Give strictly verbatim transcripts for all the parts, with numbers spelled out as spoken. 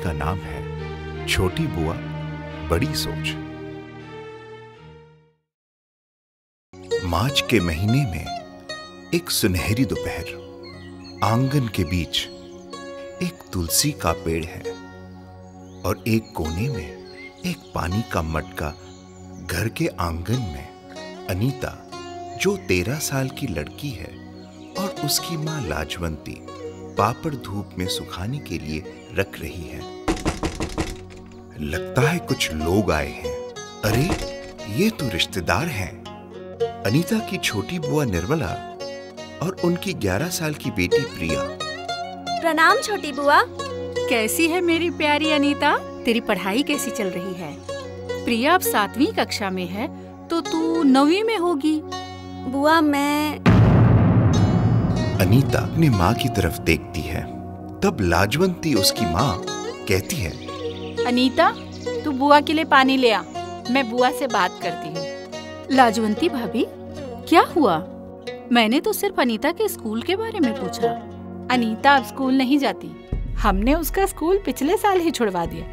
का नाम है छोटी बुआ बड़ी सोच। मार्च के महीने में एक सुनहरी दोपहर, आंगन के बीच एक तुलसी का पेड़ है और एक कोने में एक पानी का मटका। घर के आंगन में अनीता, जो तेरह साल की लड़की है, और उसकी माँ लाजवंती पापड़ धूप में सुखाने के लिए रख रही है। लगता है कुछ लोग आए हैं। अरे, ये तो रिश्तेदार हैं। अनीता की छोटी बुआ निर्मला और उनकी ग्यारह साल की बेटी प्रिया। प्रणाम छोटी बुआ। कैसी है मेरी प्यारी अनीता? तेरी पढ़ाई कैसी चल रही है? प्रिया अब सातवीं कक्षा में है, तो तू नवीं में होगी। बुआ मैं अनीता अपनी माँ की तरफ देखती है। तब लाजवंती, उसकी माँ, कहती है, अनीता, तू बुआ के लिए पानी ले आ, मैं बुआ से बात करती हूँ। लाजवंती भाभी, क्या हुआ? मैंने तो सिर्फ अनीता के स्कूल के बारे में पूछा। अनीता अब स्कूल नहीं जाती। हमने उसका स्कूल पिछले साल ही छुड़वा दिया।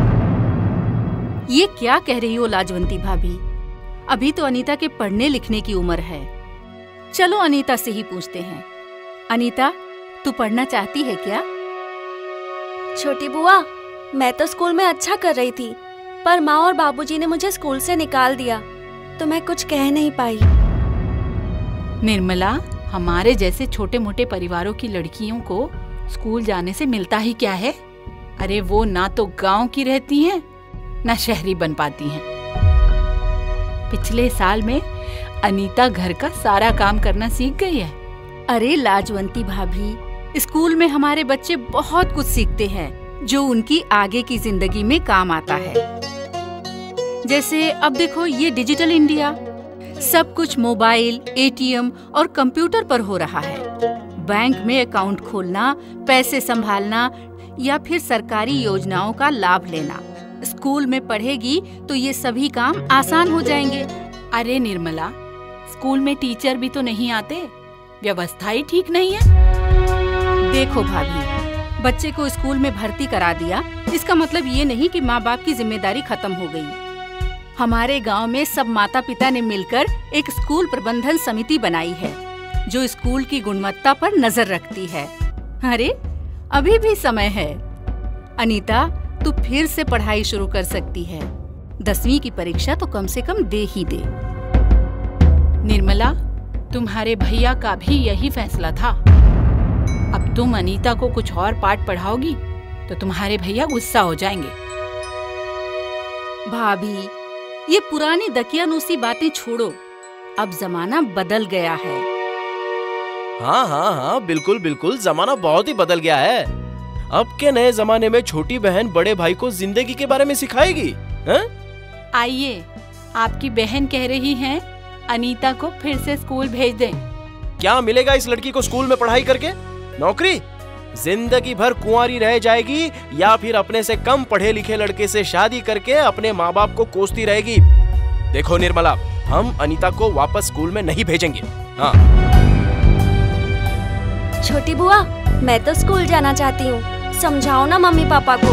ये क्या कह रही हो लाजवंती भाभी? अभी तो अनीता के पढ़ने लिखने की उम्र है। चलो अनीता से ही पूछते हैं। अनीता, तू पढ़ना चाहती है क्या? छोटी बुआ, मैं तो स्कूल में अच्छा कर रही थी, पर माँ और बाबूजी ने मुझे स्कूल से निकाल दिया, तो मैं कुछ कह नहीं पाई। निर्मला, हमारे जैसे छोटे मोटे परिवारों की लड़कियों को स्कूल जाने से मिलता ही क्या है? अरे वो ना तो गांव की रहती हैं, ना शहरी बन पाती हैं। पिछले साल में अनीता घर का सारा काम करना सीख गई है। अरे लाजवंती भाभी, स्कूल में हमारे बच्चे बहुत कुछ सीखते हैं जो उनकी आगे की जिंदगी में काम आता है। जैसे अब देखो, ये डिजिटल इंडिया, सब कुछ मोबाइल, एटीएम और कंप्यूटर पर हो रहा है। बैंक में अकाउंट खोलना, पैसे संभालना या फिर सरकारी योजनाओं का लाभ लेना। स्कूल में पढ़ेगी तो ये सभी काम आसान हो जाएंगे। अरे निर्मला, स्कूल में टीचर भी तो नहीं आते, व्यवस्था ही ठीक नहीं है। देखो भाभी, बच्चे को स्कूल में भर्ती करा दिया, इसका मतलब ये नहीं कि माँ बाप की जिम्मेदारी खत्म हो गई। हमारे गांव में सब माता पिता ने मिलकर एक स्कूल प्रबंधन समिति बनाई है, जो स्कूल की गुणवत्ता पर नजर रखती है। अरे, अभी भी समय है। अनीता, तू फिर से पढ़ाई शुरू कर सकती है। दसवीं की परीक्षा तो कम से कम दे ही दे। निर्मला, तुम्हारे भैया का भी यही फैसला था। अब तुम अनीता को कुछ और पाठ पढ़ाओगी तो तुम्हारे भैया गुस्सा हो जाएंगे। भाभी, ये पुरानी दकियानूसी बातें छोड़ो, अब जमाना बदल गया है। हाँ हाँ हाँ, बिल्कुल बिल्कुल, जमाना बहुत ही बदल गया है। अब के नए जमाने में छोटी बहन बड़े भाई को जिंदगी के बारे में सिखाएगी। आइए, आपकी बहन कह रही हैं अनीता को फिर से स्कूल भेज दें। क्या मिलेगा इस लड़की को स्कूल में पढ़ाई करके? नौकरी? जिंदगी भर कुंवारी रह जाएगी या फिर अपने से कम पढ़े लिखे लड़के से शादी करके अपने माँ बाप को कोसती रहेगी। देखो निर्मला, हम अनीता को वापस स्कूल में नहीं भेजेंगे। हाँ। छोटी बुआ, मैं तो स्कूल जाना चाहती हूँ, समझाओ ना मम्मी पापा को।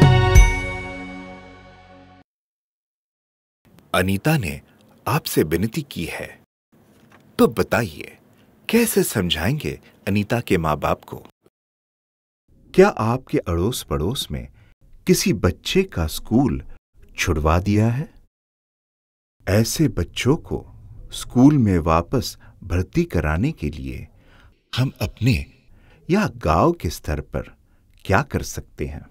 अनीता ने आपसे विनती की है, तो बताइए कैसे समझाएंगे अनीता के माँ बाप को? क्या आपके अड़ोस पड़ोस में किसी बच्चे का स्कूल छुड़वा दिया है? ऐसे बच्चों को स्कूल में वापस भर्ती कराने के लिए हम अपने या गांव के स्तर पर क्या कर सकते हैं?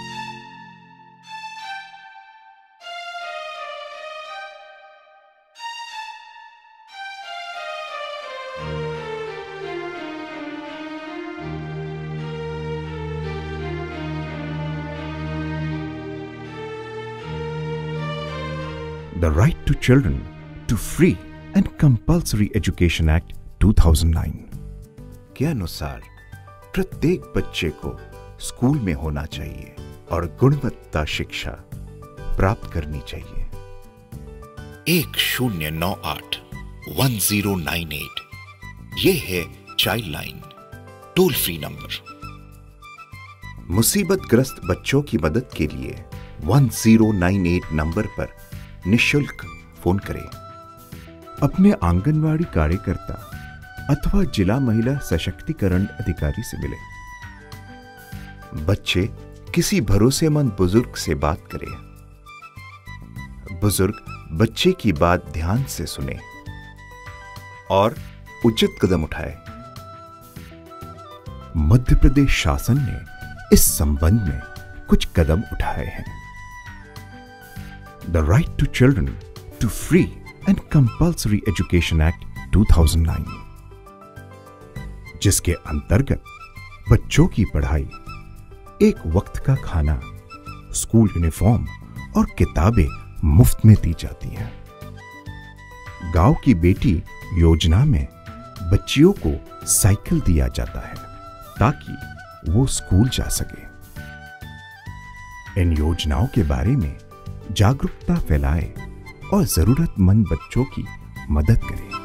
The Right to Children to Free and Compulsory Education Act दो हज़ार नौ के अनुसार प्रत्येक बच्चे को स्कूल में होना चाहिए और गुणवत्ता शिक्षा प्राप्त करनी चाहिए। एक शून्य नौ आठ वन जीरो नाइन एट ये है child line, toll free number. मुसीबतग्रस्त बच्चों की मदद के लिए एक ज़ीरो नौ आठ नंबर पर निशुल्क फोन करें। अपने आंगनवाड़ी कार्यकर्ता अथवा जिला महिला सशक्तिकरण अधिकारी से मिलें। बच्चे किसी भरोसेमंद बुजुर्ग से बात करें। बुजुर्ग बच्चे की बात ध्यान से सुने और उचित कदम उठाए। मध्य प्रदेश शासन ने इस संबंध में कुछ कदम उठाए हैं। The right to children to free and compulsory education act दो हज़ार नौ, जिसके अंतर्गत बच्चों की पढ़ाई, एक वक्त का खाना, स्कूल यूनिफॉर्म और किताबें मुफ्त में दी जाती हैं। गांव की बेटी योजना में बच्चियों को साइकिल दिया जाता है ताकि वो स्कूल जा सके। इन योजनाओं के बारे में जागरूकता फैलाए और जरूरतमंद बच्चों की मदद करें।